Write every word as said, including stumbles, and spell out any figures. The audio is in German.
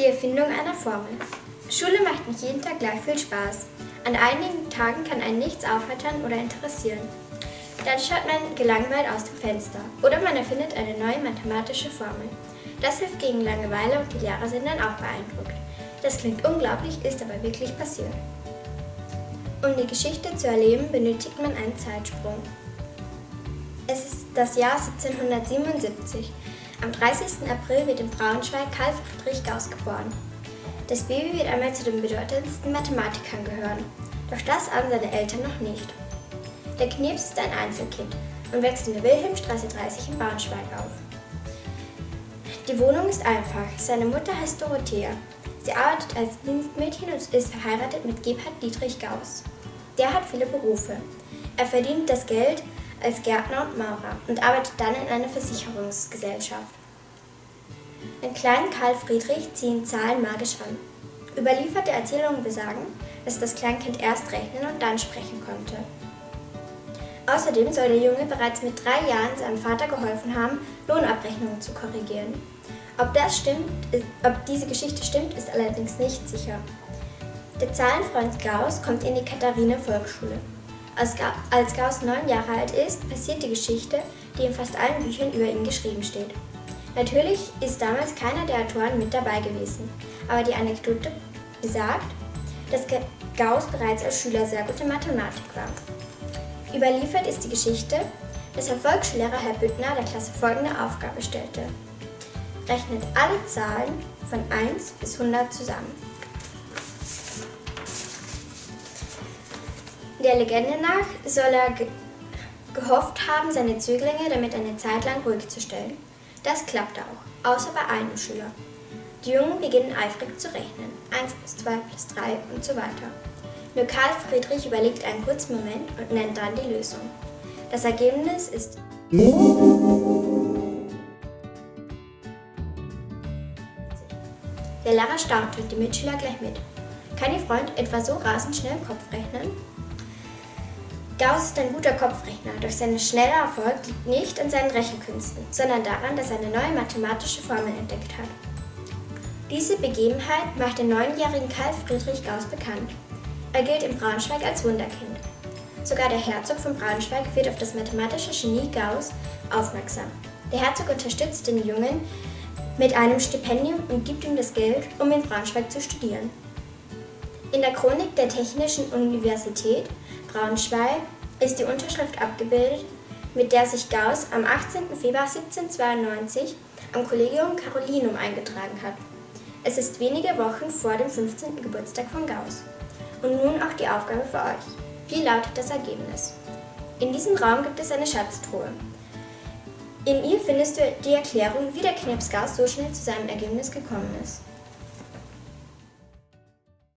Die Erfindung einer Formel. Schule macht nicht jeden Tag gleich viel Spaß. An einigen Tagen kann einen nichts aufheitern oder interessieren. Dann schaut man gelangweilt aus dem Fenster oder man erfindet eine neue mathematische Formel. Das hilft gegen Langeweile und die Lehrer sind dann auch beeindruckt. Das klingt unglaublich, ist aber wirklich passiert. Um die Geschichte zu erleben, benötigt man einen Zeitsprung. Es ist das Jahr siebzehnhundertsiebenundsiebzig. Am dreißigsten April wird in Braunschweig Carl Friedrich Gauß geboren. Das Baby wird einmal zu den bedeutendsten Mathematikern gehören, doch das ahnen seine Eltern noch nicht. Der Knirps ist ein Einzelkind und wächst in der Wilhelmstraße dreißig in Braunschweig auf. Die Wohnung ist einfach. Seine Mutter heißt Dorothea. Sie arbeitet als Dienstmädchen und ist verheiratet mit Gebhard Dietrich Gauß. Der hat viele Berufe. Er verdient das Geld als Gärtner und Maurer und arbeitet dann in einer Versicherungsgesellschaft. Den kleinen Carl Friedrich ziehen Zahlen magisch an. Überlieferte Erzählungen besagen, dass das Kleinkind erst rechnen und dann sprechen konnte. Außerdem soll der Junge bereits mit drei Jahren seinem Vater geholfen haben, Lohnabrechnungen zu korrigieren. Ob das stimmt, ob diese Geschichte stimmt, ist allerdings nicht sicher. Der Zahlenfreund Gauß kommt in die Katharine-Volksschule. Als, Ga als Gauß neun Jahre alt ist, passiert die Geschichte, die in fast allen Büchern über ihn geschrieben steht. Natürlich ist damals keiner der Autoren mit dabei gewesen, aber die Anekdote besagt, dass Gauß bereits als Schüler sehr gut in Mathematik war. Überliefert ist die Geschichte, dass Herr Volksschullehrer Herr Büttner der Klasse folgende Aufgabe stellte: Rechnet alle Zahlen von eins bis hundert zusammen. Der Legende nach soll er ge gehofft haben, seine Zöglinge damit eine Zeit lang ruhig zu stellen. Das klappte auch, außer bei einem Schüler. Die Jungen beginnen eifrig zu rechnen, eins plus zwei plus drei und so weiter. Nur Carl Friedrich überlegt einen kurzen Moment und nennt dann die Lösung. Das Ergebnis ist Der Lehrer staunt und die Mitschüler gleich mit. Kann Ihr Freund etwa so rasend schnell im Kopf rechnen? Gauß ist ein guter Kopfrechner, doch sein schneller Erfolg liegt nicht an seinen Rechenkünsten, sondern daran, dass er eine neue mathematische Formel entdeckt hat. Diese Begebenheit macht den neunjährigen Carl Friedrich Gauß bekannt. Er gilt in Braunschweig als Wunderkind. Sogar der Herzog von Braunschweig wird auf das mathematische Genie Gauß aufmerksam. Der Herzog unterstützt den Jungen mit einem Stipendium und gibt ihm das Geld, um in Braunschweig zu studieren. In der Chronik der Technischen Universität Braunschweig ist die Unterschrift abgebildet, mit der sich Gauß am achtzehnten Februar siebzehnhundertzweiundneunzig am Collegium Carolinum eingetragen hat. Es ist wenige Wochen vor dem fünfzehnten Geburtstag von Gauß. Und nun auch die Aufgabe für euch. Wie lautet das Ergebnis? In diesem Raum gibt es eine Schatztruhe. In ihr findest du die Erklärung, wie der Knirps Gauß so schnell zu seinem Ergebnis gekommen ist.